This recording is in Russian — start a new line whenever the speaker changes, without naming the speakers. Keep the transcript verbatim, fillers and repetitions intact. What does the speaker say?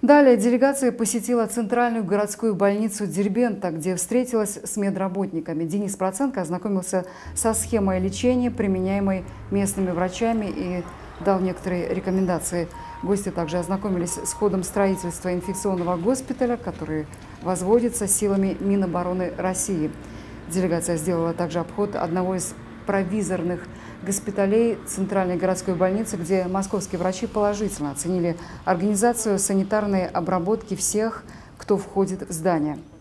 Далее делегация посетила центральную городскую больницу Дербента, где встретилась с медработниками. Денис Проценко ознакомился со схемой лечения, применяемой местными врачами, и дал некоторые рекомендации. Гости также ознакомились с ходом строительства инфекционного госпиталя, который возводится силами Минобороны России. Делегация сделала также обход одного из провизорных госпиталей Центральной городской больницы, где московские врачи положительно оценили организацию санитарной обработки всех, кто входит в здание.